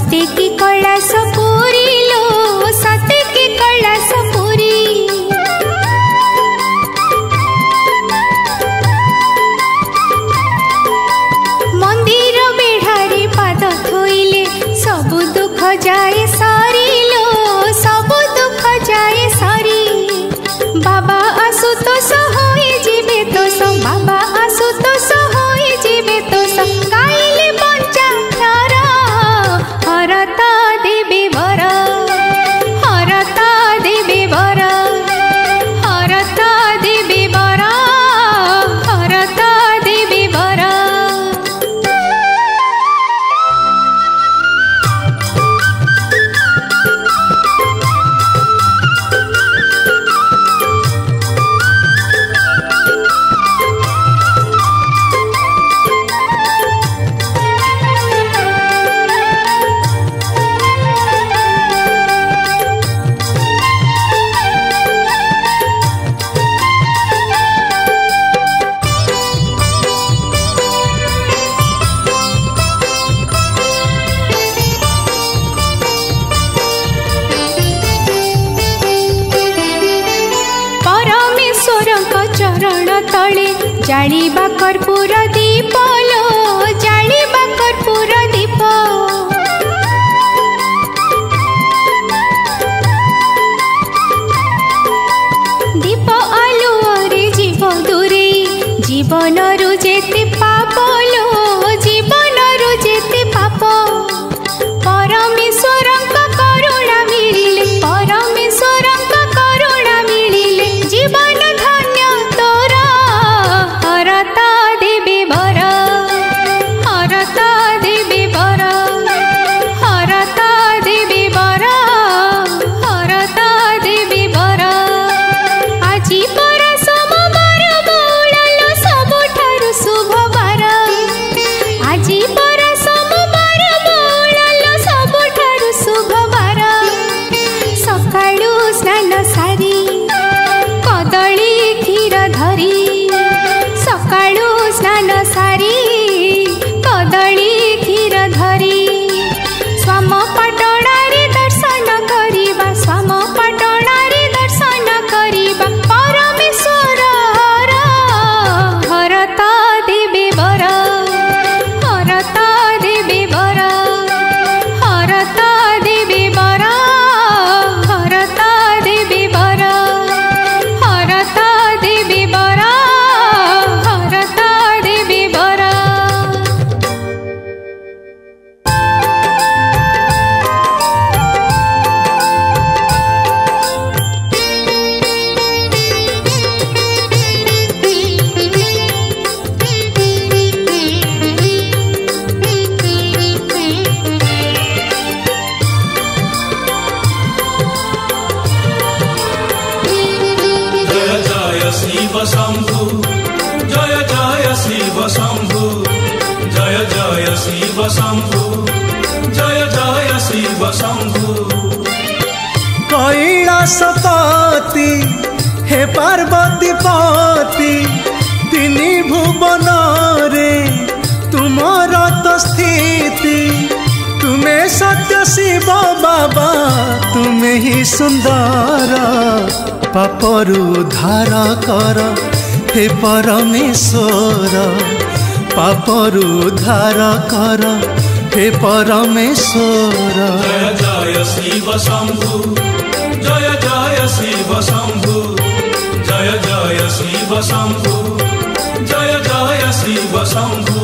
सत्य की कैलाश पुरी लो सत्य की कैलाश पुरी मंदिर बेढ़ारे पाद थोइले सबु दुख जाए सारी लो सबु दुख जाए सारी बाबा आशुतोष होई जीवे तोष बाबा आशुतोष होई जीवे तोष गाइले पंचाक्षर हरता देवी वर हरता देवी वर हरता देवी वर हरता देवी वर जालिबा कर्पूर दीप लो जालिबा कर्पूर दीप दीप आलुओरे जीव दूरे जीवन रु जेते पाप लो जीवन रु जेते पाप परमेश्वर करुणा मिलिले परमेश्वर करुणा मिलिले जीवन धन्य तोरा हरता देवी वर हरता देवी वर हरता देवी वर हरता देवी वर आजी पर सोमवार बोलालो सबुठारु शुभवार आजी पर सोमवार बोलालो सबुठारु शुभवार सकाळु स्नान सारी कदली क्षीर धरी सकाळु स्नान सारी कदली क्षीर धरी स्वाम पाटणारे दर्शन करिबा स्वाम पाटणारे दर्शन करिबा परमेश्वर हरता देवी वर हरता देवी वर हरता देवी वर हरता देवी वर हरता देवी वर हरता देवी वर जय जय शिव शंभु जय जय शिव शंभु जय जय शिव शंभु जय जय शिव शंभु कैलासपति हे पार्वती पति तिनि भुवन रे तुमर तो स्थिति तुम्हें सत्य शिव बाबा तुम्हें ही सुंदर पापरु उद्धार कर हे परमेश्वर पापरु उद्धार कर हे परमेश्वर जय जय शिव शंभु जय जय शिव शंभु जय जय शिव शंभु जय जय शिव शंभु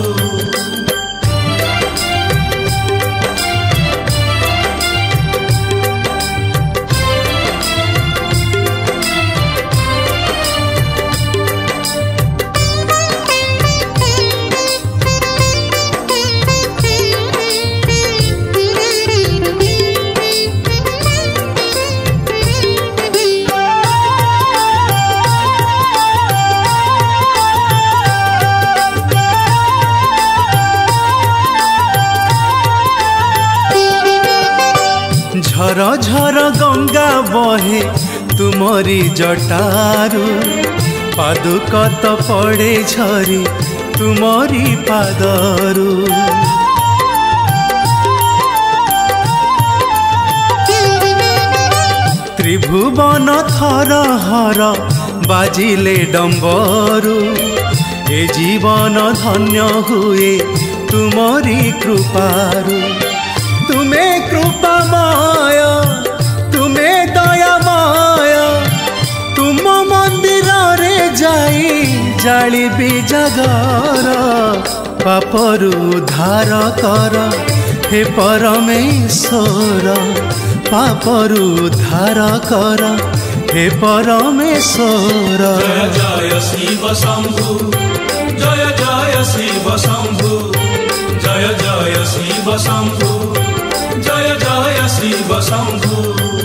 झर झर गंगा बहे तुमरी जटारू पादुकत पड़े झरी तुमरी पादरू त्रिभुवन थर हर बाजिले डम्बरू ए जीवन धन्य हुए तुमरी कृपारू। तुमे कृपामय तुमे दयामय तुम मंदिर रे जाई जालिबी जगर पापरू उद्धार कर हे परमेश्वर पापरू उद्धार कर हे परमेश्वर। जय जय शिव शंभु जय जय शिव शंभु जय जय शिव शंभु जय जय शिव शंभु।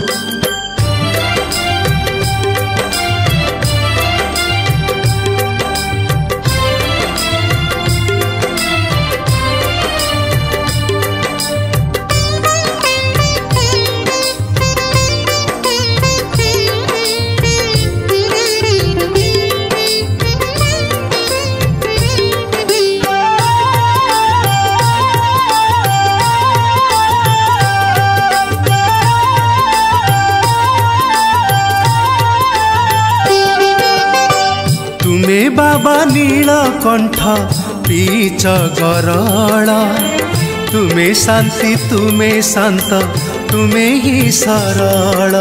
बाबा नीलकंठ पीच गरला तुमे शांति तुमे शांत तुमे ही सरल।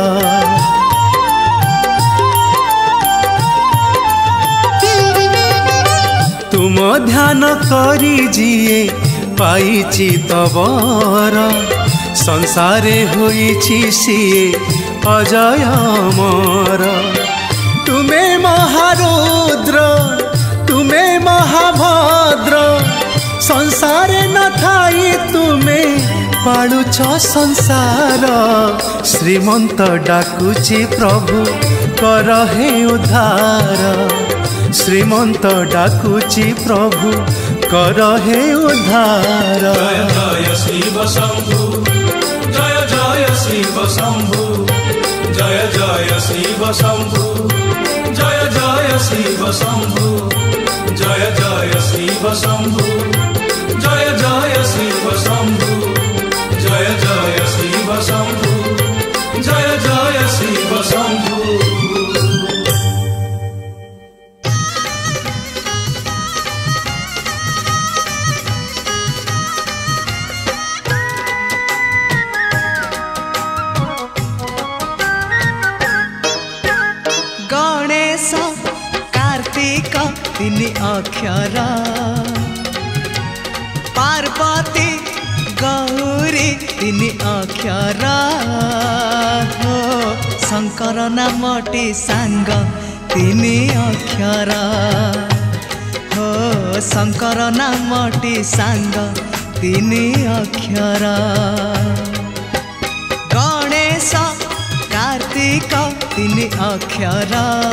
तुम ध्यान करी जिए पाइछि तबर संसारे होइछि सिए अजय अमर। तुमे महारुद्र तुमे महाभद्र संसारे न थाई तुमे पालुछ संसार। श्रीमंत डाकुची प्रभु कर हे उद्धार श्रीमंत डाकुची प्रभु कर हे उद्धार। जय जय शिव शंभु जय जय शिव शंभु जय जय शिव शंभु जय जय शिव शंभु जय जय शिव शंभु जय जय शिव शंभु जय जय शिव शंभु जय जय शिव शंभु। गणेश कार्तिक तीन अक्षर पार्वती गौरी तीन अक्षर हो शंकर नामटी सांग तीन अक्षर हो शंकर नामटी सांग तीन अक्षर। गणेश कार्तिक तीन अक्षर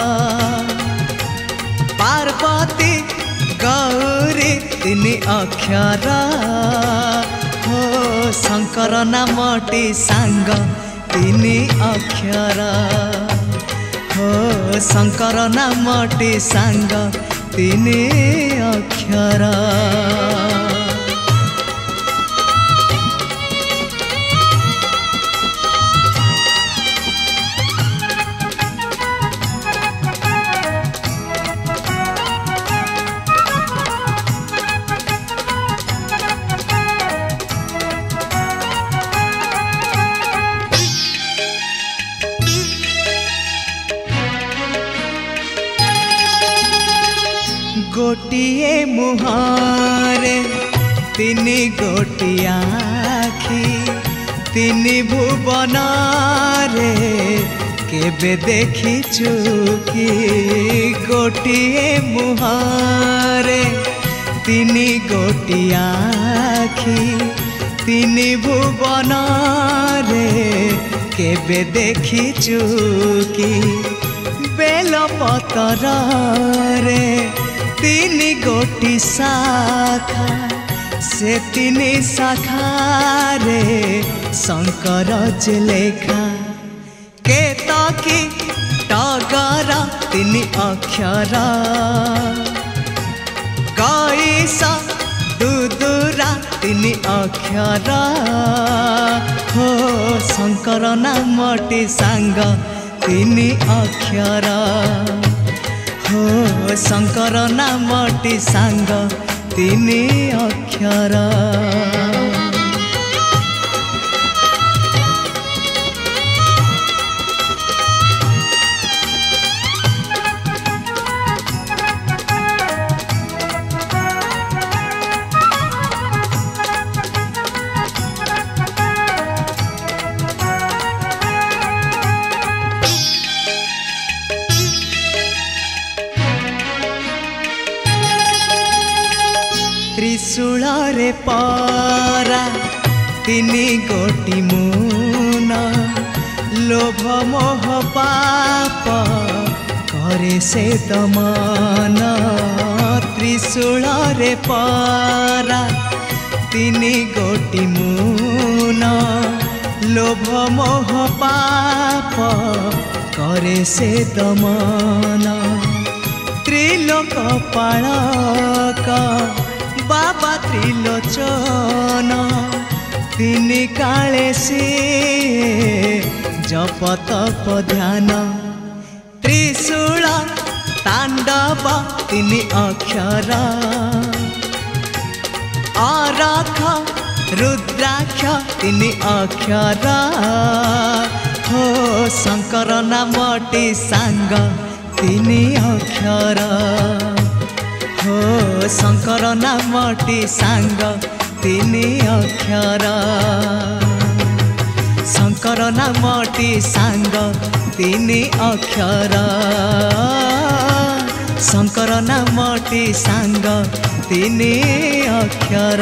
पार्वती गौरी तीन अक्षर हो शंकर नामटी सांग तीन अक्षर हो शंकर नामटी सांग तीन अक्षर। गोटिए मुहारे तीन गोटिया आखि तीन भुवन रे केबे देखिछु कि गोटिए मुहारे तीन गोटिया आखि तीन भुवन रे केबे देखिछु कि बेल पतर रे तीन गोटी शाखा से तीन शाखा रे शंकर लेखा केतकी टगर तीन अक्षर गईस दुदुरा तीन अक्षर हो शंकर नामटी सांग तिनि अक्षर हो शंकर नामटी सांग तिनि अक्षर त्रिशूल रे परा तिनि गोटी मुन लोभ मोह पाप करे से दमन त्रिशूल रे परा तिनि गोटी मुन लोभ मोह पाप करे से दमन त्रिलोक पालक बाबा त्रिलोचन तिनि काले से जप तप ध्यान त्रिशूल तांडव तिनि अक्षर अरख रुद्राक्ष तिनि अक्षर हो शंकर नामटी सांग तिनि अक्षर हो शंकर नामटी सांग तिनि अक्षर शंकर नामटी सांग तिनि अक्षर शंकर नामटी सांग तिनि अक्षर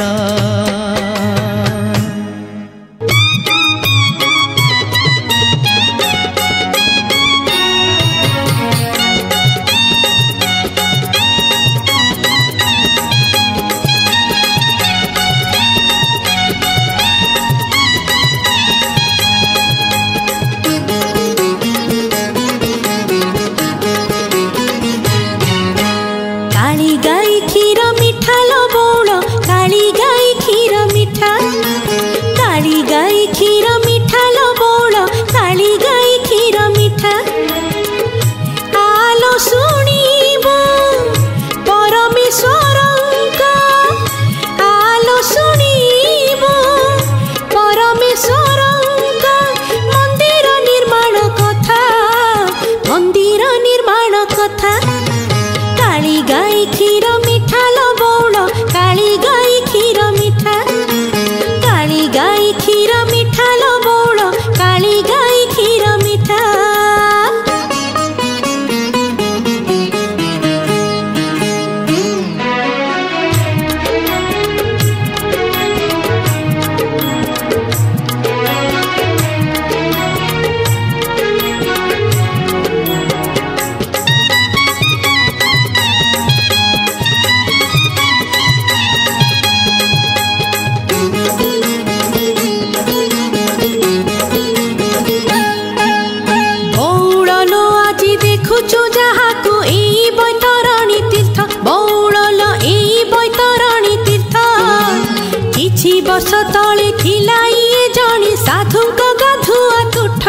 वर्ष तले थिला ये जणी साधुक गाधुआ तुठ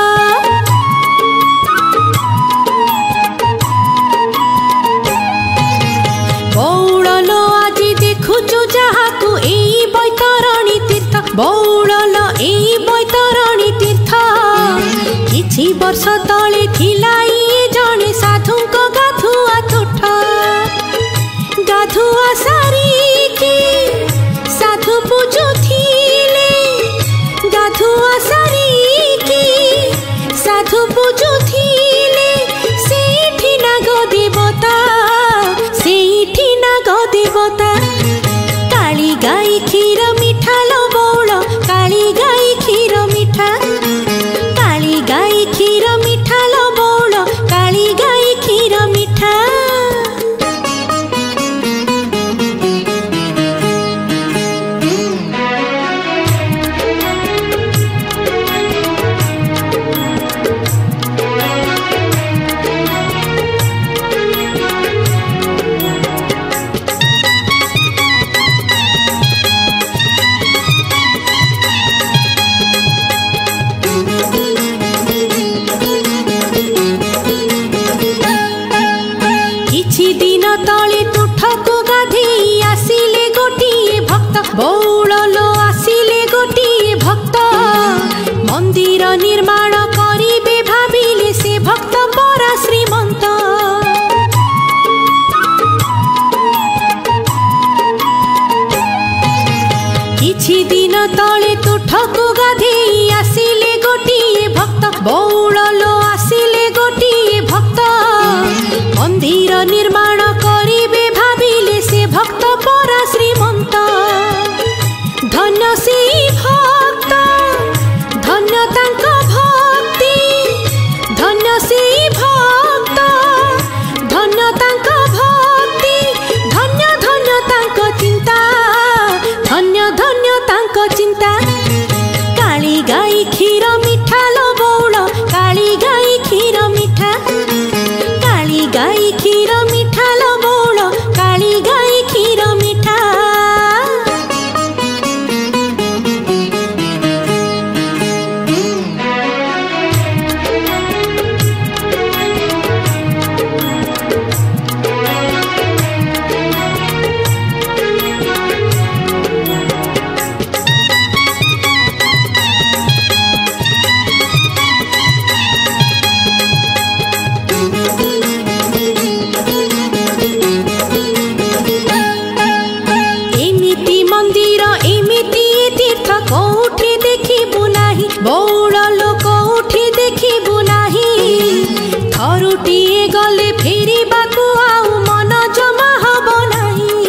बौड़लो आज देखुचु जहाकु एई बैतरणी तीर्थ बौड़लो एई बैतरणी तीर्थ किछि वर्ष तले थिला ये जणी साधुक गाधुआ तुठ गाधुआ सारी की साधु पूजुथिले गाधुआ सारी की साधु पूजुथिले सेठी नाग देवता सेठी नाग देवता काली गाई क्षीर मिठा लो बौल काली गाई क्षीर मिठा काली गाई क्षीर मिठा लो बौल काली गाई क्षीर मिठा ତୁଠକୁ ଗାଧେଇ ଆସିଲେ ଗୋଟିଏ ଭକ୍ତ ବଉଳ लो ଆସିଲେ ଗୋଟିଏ ଭକ୍ତ ମନ୍ଦିର ନିର୍ମାଣ କରିବେ ଭାବିଲେ ସେ ଭକ୍ତ ପରା ଶ୍ରୀମନ୍ତ ଧନ୍ୟ ସେଇ ଭକ୍ତ ଧନ୍ୟ ତାଙ୍କ ଭକ୍ତି ଧନ୍ୟ ସେଇ ଭକ୍ତ ଧନ୍ୟ ତାଙ୍କ ଭକ୍ତି ଧନ୍ୟ ଧନ୍ୟ ତାଙ୍କ ଚିନ୍ତା ଧନ୍ୟ ଧନ୍ୟ ତାଙ୍କ ଚିନ୍ତା କାଳି ଗାଈ କ୍ଷୀର ମିଠା लो ବଉଳ କାଳି ଗାଈ କ୍ଷୀର ମିଠା କାଳି ଗାଈ କ୍ଷୀର ମିଠା लो ବଉଳ କାଳି ଗାଈ କ୍ଷୀର ମିଠା बौड़ लोक उठी देखिबु नाही थरुटिए गले फेरिबाकु आउ मन जमा हबो नाही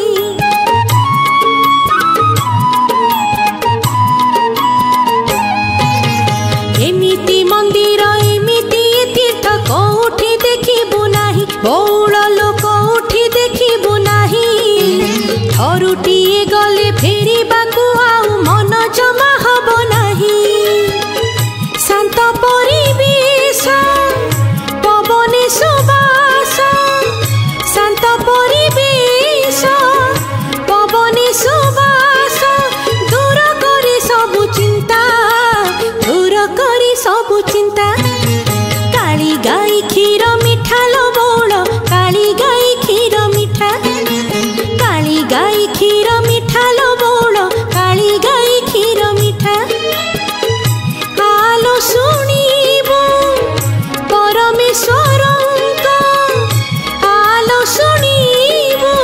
एमिति मंदिर एमिति तीर्थ कोठी देखिबु नाही बौड़ लोक उठी देखिबु नाही थरुटिए गले फेरिबाकु आउ मन जमा हबो नाही शांत परिवेश पवने सुबास शांत परिवेश पवने सुबास दूर करी सबु चिंता दूर करी सबु चिंता काली गाई क्षीर मिठा लो बौड़ काली गाई क्षीर मिठा काली गाई क्षीर मिठा लो बौड़ काली गाई क्षीर मिठा आलो शुणिबु परमेश्वरंक आलो शुणिबु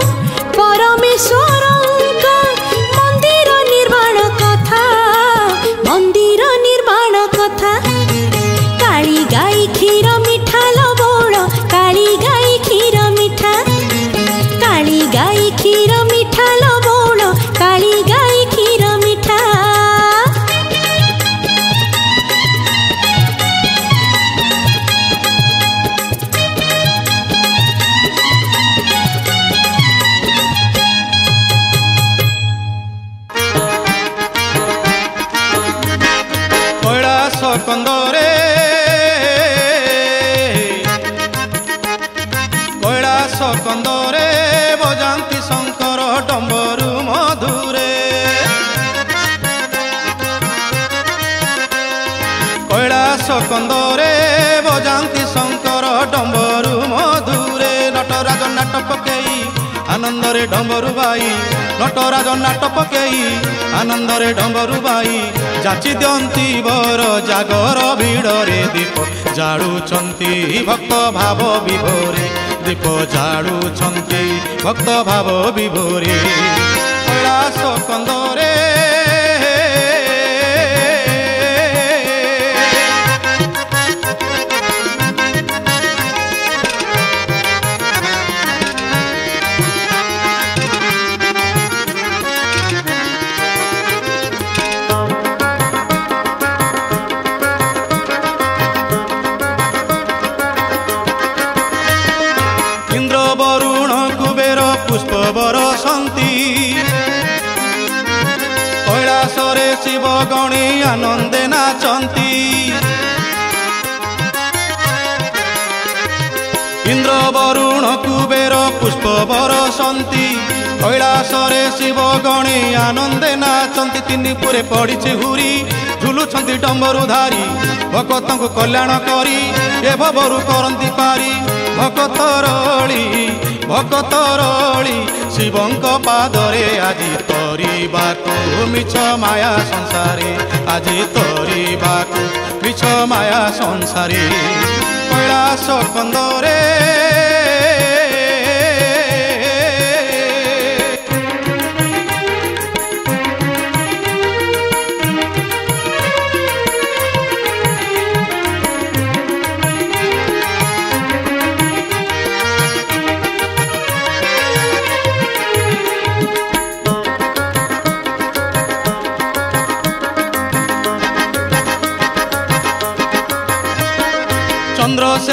परमेश्वरंक मंदिर निर्माण कथा मंदिर निर्माण कथा काली गाई क्षीर मिठा लो बौड़ काली गाई क्षीर मिठा काली गाई क्षीर मिठा लो बौड़ काली गाई क्षीर मिठा कंदरे कैलास कंदरे बजांती शंकर डंबरु मधुरे कैलास कंदरे बजांती शंकर डंबरु मधुरे नटराज नाट पकई आनंदरे डंबरु बाई नटराज नाट पकई आनंदरे डंबरु बाई जाची दियंती बर जागर भिड़रे दीप जाड़ुचंती भक्त भाव विभोरे दीप जाड़ुचंती भक्त भाव विभोरे कैलास कंदरे बरसंती कैलासरे शिव गणी आनंदे नाचंती इंद्र वरुण कुबेर पुष्प बरसंती कैलासरे शिव गणी आनंदे नाचंती तीन पुरे पड़ी हुरी झुलुछंती डंबरु धारी भगत को कल्याण करी ए भवरु करंती पारी भगत रली शिवंक पादरे आजी तोरिबाकु मिछ माया संसारे आजी तोरिबाकु मिछ माया संसारे कैलास कंदरे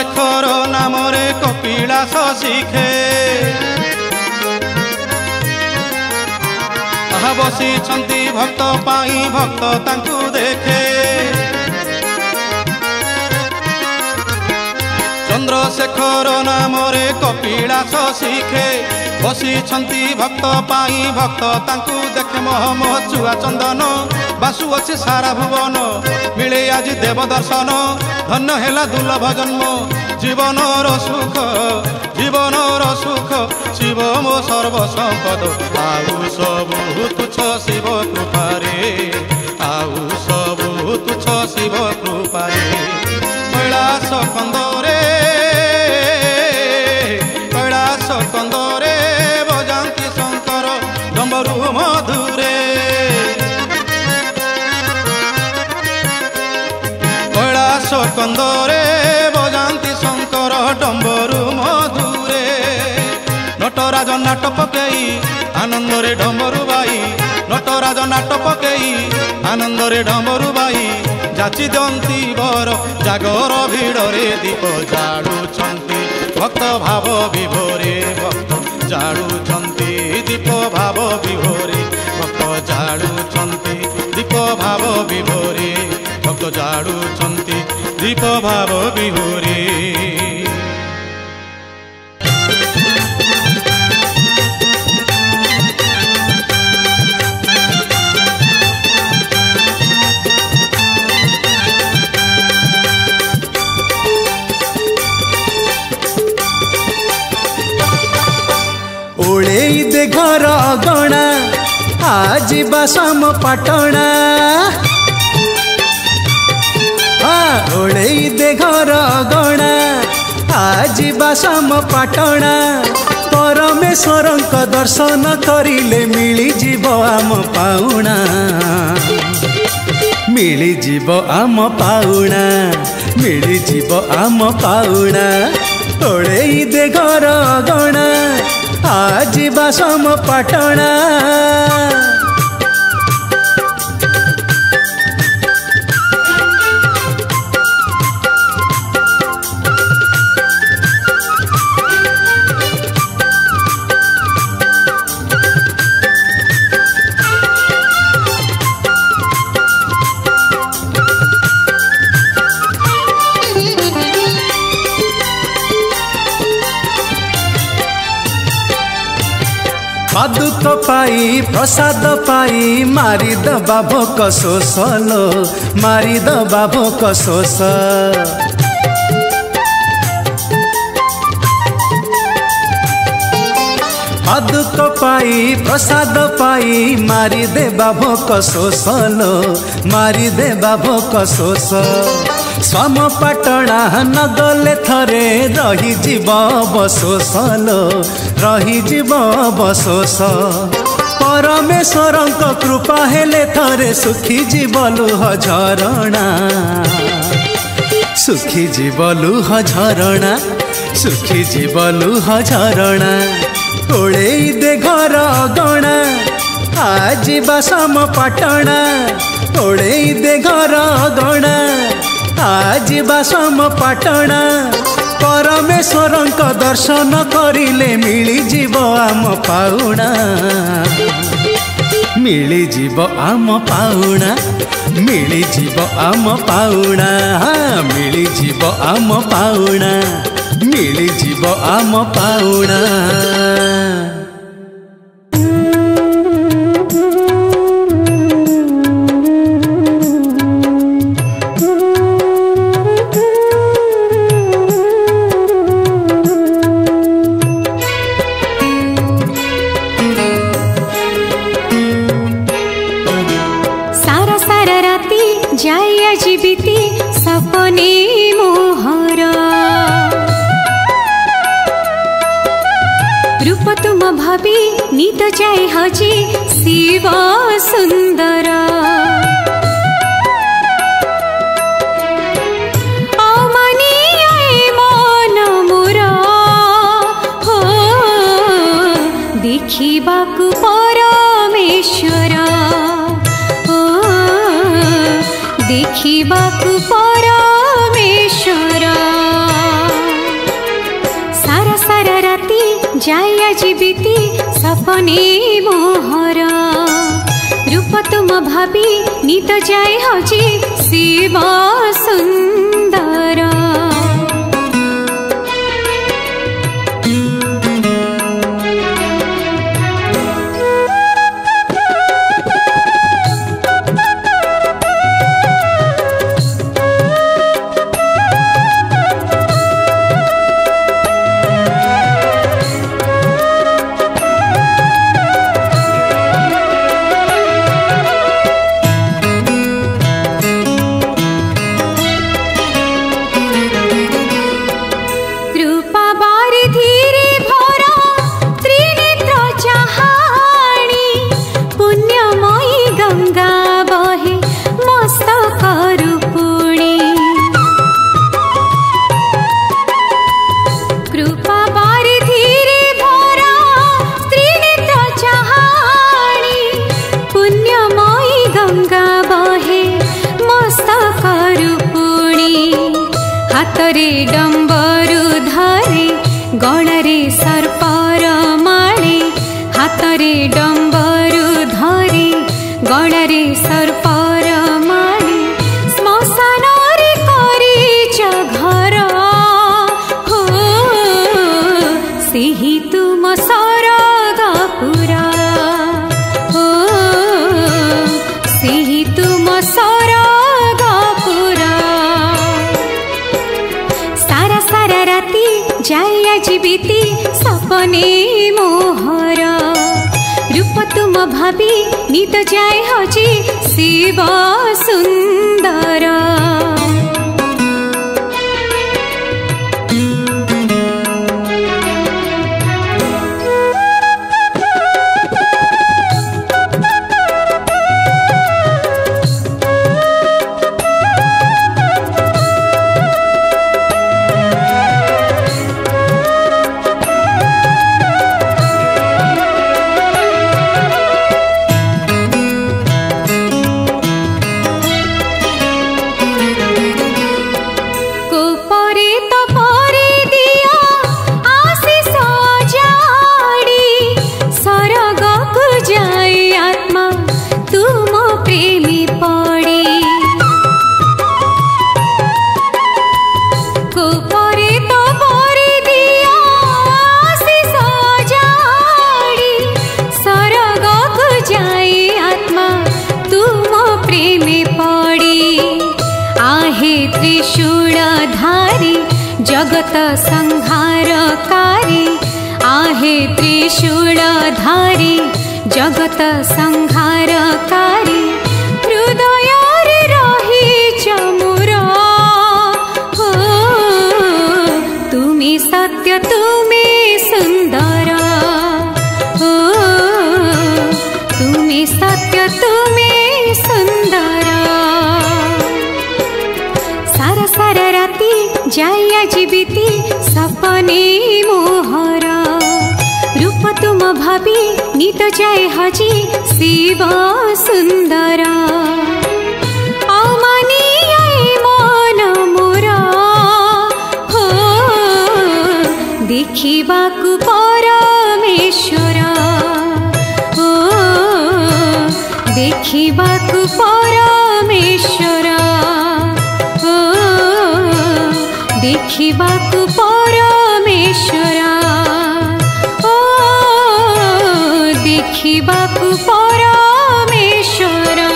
ଚନ୍ଦ୍ରଶେଖର ନାମରେ କପିଳାସ ଶିଖେ ଆହା ବସିଛନ୍ତି ଭକ୍ତ ପାଇଁ ଭକ୍ତ ତାଙ୍କୁ ଦେଖେ ଚନ୍ଦ୍ରଶେଖର ନାମରେ କପିଳାସ ଶିଖେ ବସିଛନ୍ତି ଭକ୍ତ ପାଇଁ ଭକ୍ତ ତାଙ୍କୁ ଦେଖେ ମହ ମହ ଚୁଆ ଚନ୍ଦନ ବାସୁ ଅଛି ସାରା ଭୁବନ ମିଳେ ଆଜି ଦେବ ଦର୍ଶନ ଧନ୍ୟ ହେଲା ଦୁର୍ଲଭ ଜନ୍ମ ଜୀବନର ସୁଖ ଶିବ ମୋ ସର୍ବ ସମ୍ପଦ ଆଉ ସବୁ ତୁଚ୍ଛ ଶିବ କୃପାରେ ଆଉ ସବୁ ତୁଚ୍ଛ ଶିବ କୃପାରେ କୈଳାସ କନ୍ଦରେ ବଜାନ୍ତି ଶଙ୍କର ଡମ୍ବରୁ ମଧୁରେ କୈଳାସ କନ୍ଦରେ ବଜାନ୍ତି ଶଙ୍କର ଡମ୍ବରୁ ମଧୁରେ ନଟରାଜ ନାଟ ପକେଇ ଆନନ୍ଦରେ ଡମ୍ବରୁ ବାଇ ନଟରାଜ ନାଟ ପକେଇ ଆନନ୍ଦରେ ଡମ୍ବରୁ ବାଇ ଯାଚି ଦିଅନ୍ତି ବର ଜାଗର ଭିଡ଼ରେ ଦୀପ ଜାଳୁଛନ୍ତି ଭକ୍ତ ଭାବ ବିଭୋରେ ଭକ୍ତ ଜାଳୁଛନ୍ତି ଦୀପ ଭାବ ବିଭୋରେ ଭକ୍ତ ଜାଳୁଛନ୍ତି ଦୀପ ଭାବ ବିଭୋରେ ଭକ୍ତ ଜାଳୁଛନ୍ତି ଦୀପ ଭାବ ବିଭୋରେ ओळेई दे घर अगणा आज बासम पाटणा ओळेई दे घर अगणा आज बासम पाटणा परमेश्वरंक दर्शन करिले मिली जीव आम पाउणा मिली जीव आम पाउणा मिली जीव आम पाउणा ओळेई दे घर अगणा आज बासम पाटणा पादुक पाई प्रसाद पाई मारी दबा भोक शोष लो मारी दबा भोक शोष पादुक पाई प्रसाद पाई मारी देबा भोक शोष लो मारी देबा भोक शोष स्वाम पाटणा नगले थरे रही जीव बसोस लो रही जीव बसोस परमेश्वरंक कृपा हेले थरे सुखी जीव लुह झरणा सुखी जीव लुह झरणा सुखी जीव लुह झरणा ओळेई दे घर अगणा आज बासम पाटणा ओळेई दे घर अगणा आज बासम पाटणा परमेश्वरंक दर्शन करिले मिली जीव आम पाउणा मिली जीव आम पाउणा मिली जीव आम पाउणा मिली जीव आम पाउणा मिली जीव आम पाउणा जीविती सपने मोहर रूप तुम भावी नित जाए हजी शिव सुंदर अमानिए मन मोर हो देखिबाकु परमेश्वर देखिबाकु परमेश्वर जीविती सपने मोहर रूप तुम भाबी नित जाए हजी शिव सुंदर। हातरे डम्बरु धरे गलारे सर्पर माळे हातरे डम्बरु धरे गलारे सर्पर माळे श्मशान रे करिछ घर हो सेही तुम सरगपुरा हो सेही तुम जाया जीविती सपने मोहर रूप तुम भाबी नित जाए हजी शिव सुंदर। जगत संहारकारी आहे त्रिशूलधारी जगत संहारकारी हृदय रे रहिछ मोर हो तुमी सत्य तुमी सुंदर हो तुमी सत्य तुमी सुंदर। सारा सारा राती जाया जीविती सपने मोहर रूप तुम भाबी नित जाए हजी शिव सुंदर। अमानिया मन मोर हो देखिबाकु परमेश्वर हो देखिबाकु परमेश्वर हो देखिबाकु परमेश्वर ओ देखिबाकु परमेश्वर।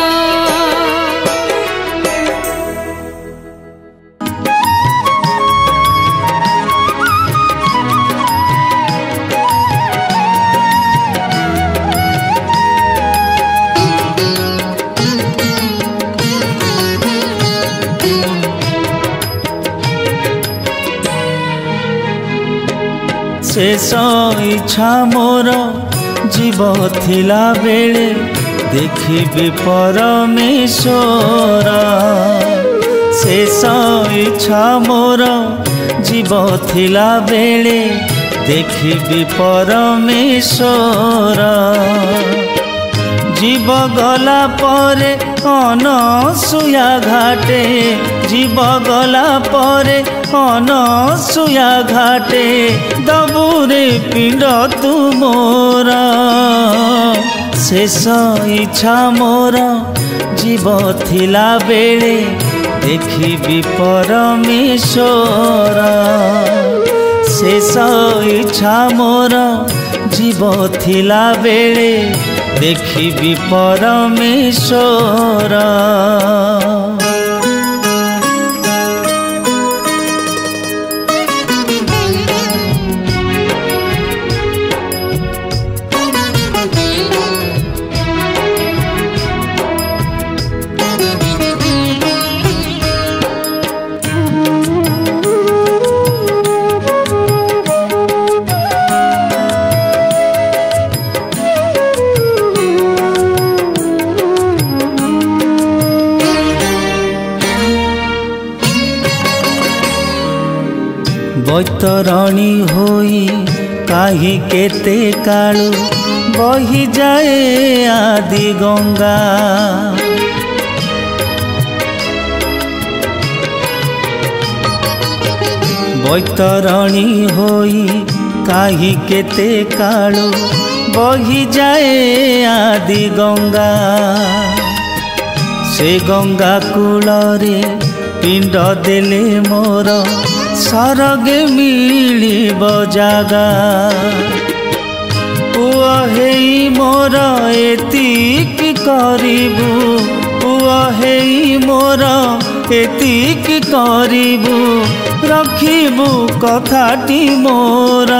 शेष इच्छा मोर जीव थिला बेले देखिबी परमेश्वर। शेष इच्छा मोर जीव थिला बेले देखिबी परमेश्वर। जीव गला परे अनसुया घाटे जीव गला परे अनसुया घाटे दबुरे पिंड तू मोर शेष इच्छा मोर जीव थिला बेले देखिबी परमेश्वर शेष इच्छा मोर जीव थिला बेले देखिबी परमेश्वर बैतरणी होई काहि केते कालू बही जाए आदि गंगा बैतरणी होई काहि केते कालू बही जाए आदि गंगा से गंगा कूलरे पिंड देले मोर सरगे मिलिब जागा पुआ हेई मोर एतिक करिबु पुआ हेई मोर एतिक करिबु रखिबु कथाटी मोर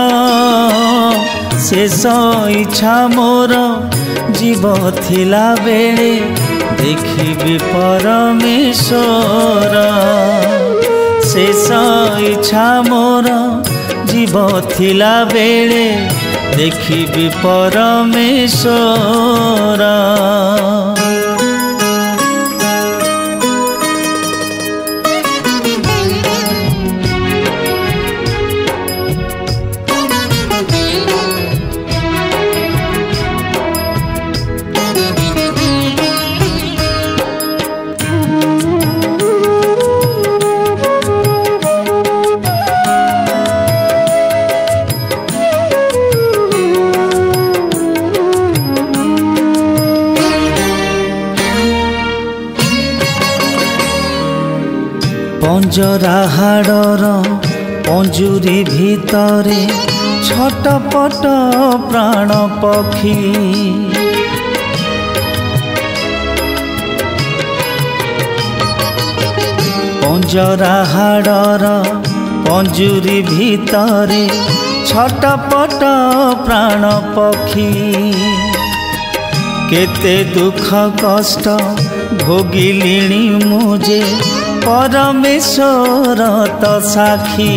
शेष इच्छा मोर जीव थिला बेले देखिबी परमेश्वर शेष इच्छा मोर जीव थिला बेले देखिबी परमेश्वर पंजरा हाड़र पंजुरी भितरे छटपट प्राण पक्षी पंजरा हाड़र पंजुरी भितरे छटपट प्राण पक्षी केते दुख कष्ट भोगिलिणी मुझे परमेश्वर तो साक्षी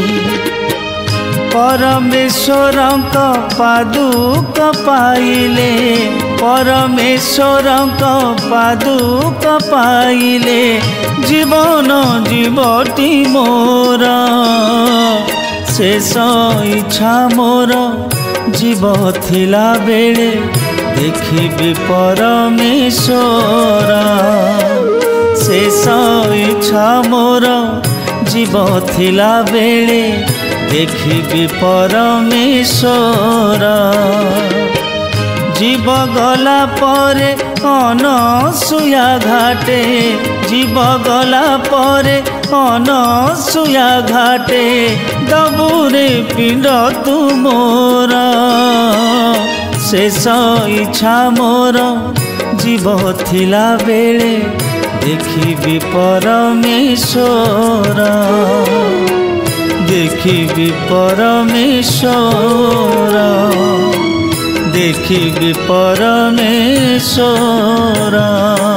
परमेश्वर पादुक पाइले परमेश्वर पादुक पाइले जीवन जीवटी मोर शेष इच्छा मोर जीव थिला बेले देखिबी परमेश्वर शेष इच्छा मोर जीव थिला बेले देखिबी परमेश्वर जीव गला परे अनसुया घाटे जीव गला परे अनसुया घाटे दबुरे पिंड तू मोर शेष इच्छा मोर जीव थिला बेले देखिबी परमेश्वर देखिबी परमेश्वर देखिबी परमेश्वर।